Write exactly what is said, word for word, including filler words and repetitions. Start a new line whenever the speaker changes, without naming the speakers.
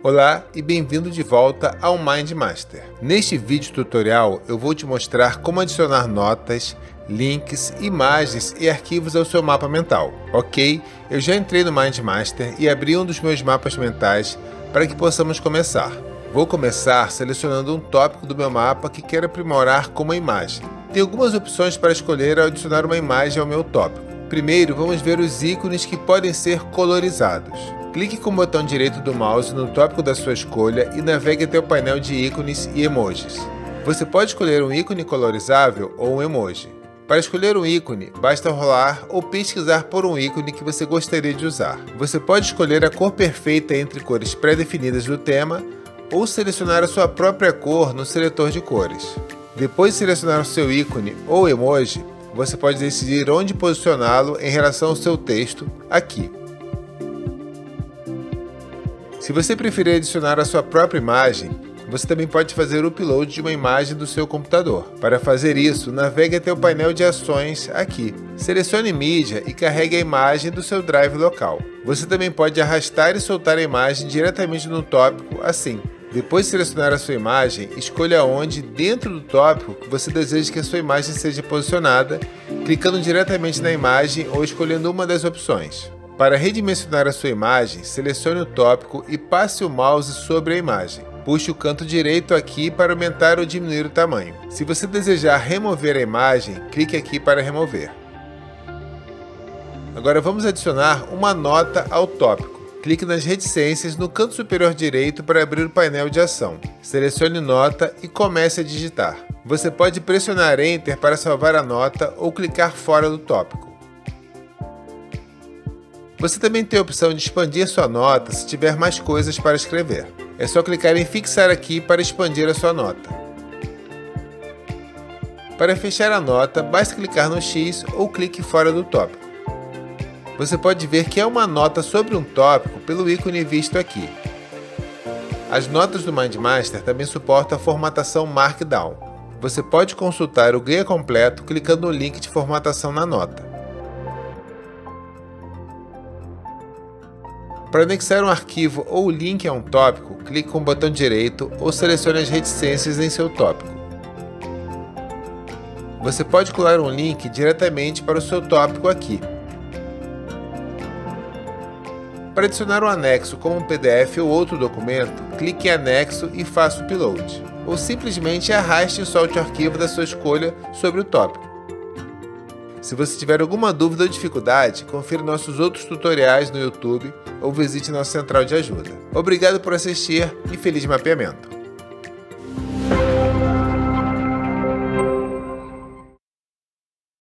Olá e bem-vindo de volta ao MindMaster. Neste vídeo tutorial eu vou te mostrar como adicionar notas, links, imagens e arquivos ao seu mapa mental. Ok? Eu já entrei no MindMaster e abri um dos meus mapas mentais para que possamos começar. Vou começar selecionando um tópico do meu mapa que quero aprimorar com uma imagem. Tem algumas opções para escolher ao adicionar uma imagem ao meu tópico. Primeiro, vamos ver os ícones que podem ser colorizados. Clique com o botão direito do mouse no tópico da sua escolha e navegue até o painel de ícones e emojis. Você pode escolher um ícone colorizável ou um emoji. Para escolher um ícone, basta rolar ou pesquisar por um ícone que você gostaria de usar. Você pode escolher a cor perfeita entre cores pré-definidas do tema ou selecionar a sua própria cor no seletor de cores. Depois de selecionar o seu ícone ou emoji, você pode decidir onde posicioná-lo em relação ao seu texto aqui. Se você preferir adicionar a sua própria imagem, você também pode fazer o upload de uma imagem do seu computador. Para fazer isso, navegue até o painel de ações aqui. Selecione mídia e carregue a imagem do seu drive local. Você também pode arrastar e soltar a imagem diretamente no tópico assim. Depois de selecionar a sua imagem, escolha onde dentro do tópico que você deseja que a sua imagem seja posicionada, clicando diretamente na imagem ou escolhendo uma das opções. Para redimensionar a sua imagem, selecione o tópico e passe o mouse sobre a imagem. Puxe o canto direito aqui para aumentar ou diminuir o tamanho. Se você desejar remover a imagem, clique aqui para remover. Agora vamos adicionar uma nota ao tópico. Clique nas reticências no canto superior direito para abrir o painel de ação. Selecione nota e comece a digitar. Você pode pressionar Enter para salvar a nota ou clicar fora do tópico. Você também tem a opção de expandir sua nota se tiver mais coisas para escrever. É só clicar em fixar aqui para expandir a sua nota. Para fechar a nota, basta clicar no X ou clique fora do tópico. Você pode ver que é uma nota sobre um tópico pelo ícone visto aqui. As notas do MindMaster também suportam a formatação Markdown. Você pode consultar o guia completo clicando no link de formatação na nota. Para anexar um arquivo ou link a um tópico, clique com o botão direito ou selecione as reticências em seu tópico. Você pode colar um link diretamente para o seu tópico aqui. Para adicionar um anexo como um P D F ou outro documento, clique em anexo e faça o upload. Ou simplesmente arraste e solte o arquivo da sua escolha sobre o tópico. Se você tiver alguma dúvida ou dificuldade, confira nossos outros tutoriais no YouTube ou visite nossa central de ajuda. Obrigado por assistir e feliz mapeamento!